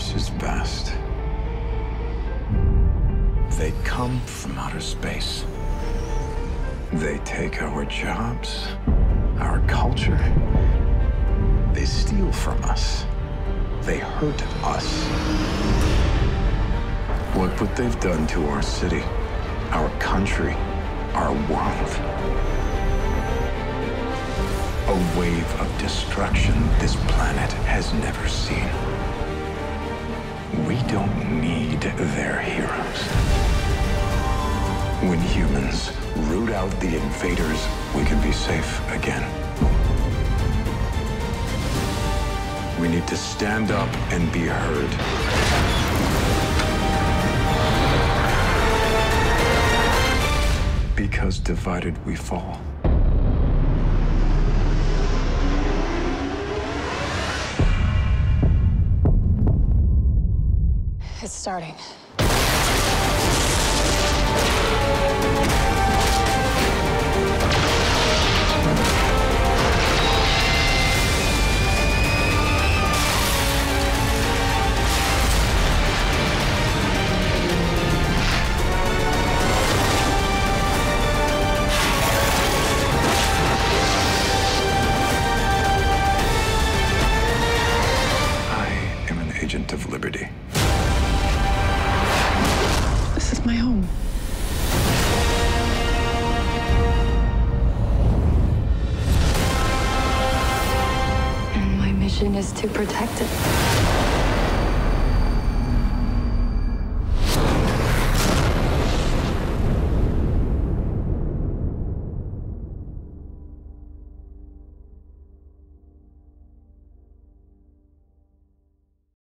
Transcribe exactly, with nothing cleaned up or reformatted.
universe is vast. They come from outer space. They take our jobs, our culture. They steal from us. They hurt us. Look what they've done to our city, our country, our world. A wave of destruction this planet has never seen. We don't need their heroes. When humans root out the invaders, we can be safe again. We need to stand up and be heard. Because divided we fall. It's starting. Agent of Liberty. This is my home. And my mission is to protect it.